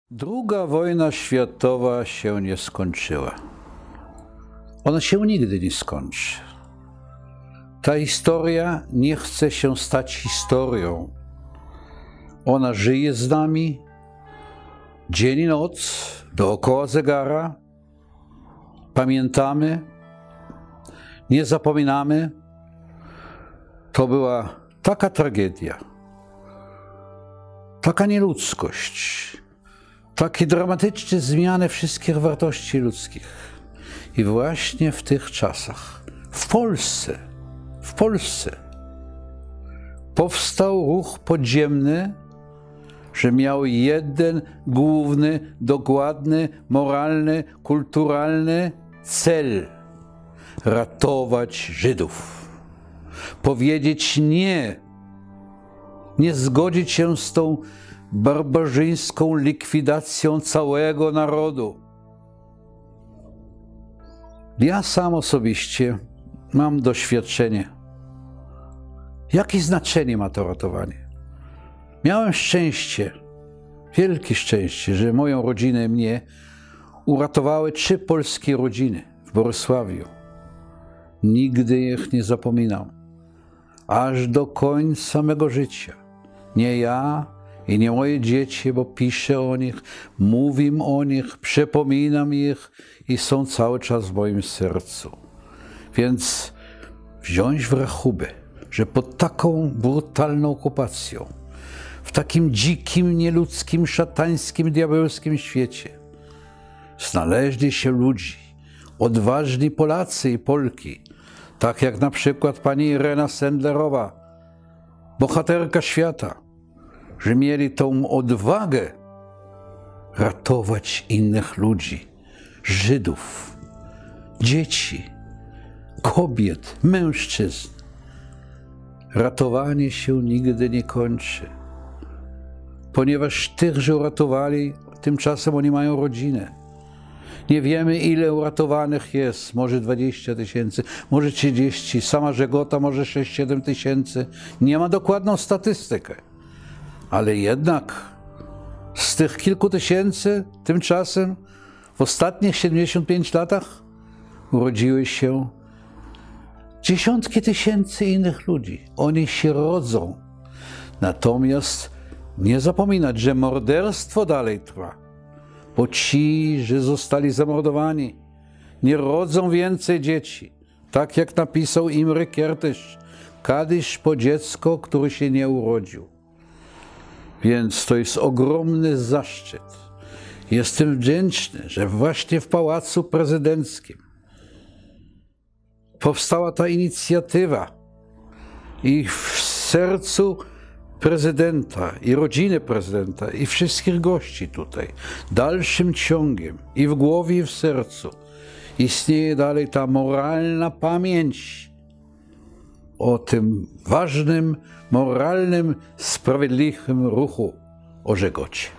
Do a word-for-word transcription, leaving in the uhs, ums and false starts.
Druga wojna światowa się nie skończyła. Ona się nigdy nie skończy. Ta historia nie chce się stać historią. Ona żyje z nami dzień i noc, dookoła zegara. Pamiętamy, nie zapominamy. To była taka tragedia, taka nieludzkość, takie dramatyczne zmiany wszystkich wartości ludzkich. I właśnie w tych czasach, w Polsce, w Polsce powstał ruch podziemny, że miał jeden główny, dokładny, moralny, kulturalny cel – ratować Żydów. Powiedzieć nie, nie zgodzić się z tą barbarzyńską likwidacją całego narodu. Ja sam osobiście mam doświadczenie. Jakie znaczenie ma to ratowanie? Miałem szczęście, wielkie szczęście, że moją rodzinę i mnie uratowały trzy polskie rodziny w Bolesławiu. Nigdy ich nie zapominam. Aż do końca mego życia. Nie ja i nie moje dzieci, bo piszę o nich, mówię o nich, przypominam ich i są cały czas w moim sercu. Więc wziąć w rachubę, że pod taką brutalną okupacją, w takim dzikim, nieludzkim, szatańskim, diabelskim świecie znaleźli się ludzi, odważni Polacy i Polki, tak jak na przykład pani Irena Sendlerowa, bohaterka świata, że mieli tą odwagę ratować innych ludzi, Żydów, dzieci, kobiet, mężczyzn. Ratowanie się nigdy nie kończy, ponieważ tych, że uratowali, tymczasem oni mają rodzinę. Nie wiemy, ile uratowanych jest, może dwadzieścia tysięcy, może trzydzieści, sama Żegota może sześć siedem tysięcy. Nie ma dokładną statystykę, ale jednak z tych kilku tysięcy tymczasem w ostatnich siedemdziesięciu pięciu latach urodziły się dziesiątki tysięcy innych ludzi. Oni się rodzą. Natomiast nie zapominać, że morderstwo dalej trwa. Bo ci, że zostali zamordowani, nie rodzą więcej dzieci. Tak jak napisał Imre Kertész, kiedyś po dziecko, które się nie urodził. Więc to jest ogromny zaszczyt. Jestem wdzięczny, że właśnie w Pałacu Prezydenckim powstała ta inicjatywa i w sercu prezydenta i rodziny prezydenta i wszystkich gości tutaj, dalszym ciągiem i w głowie i w sercu istnieje dalej ta moralna pamięć o tym ważnym, moralnym, sprawiedliwym ruchu o Żegocie.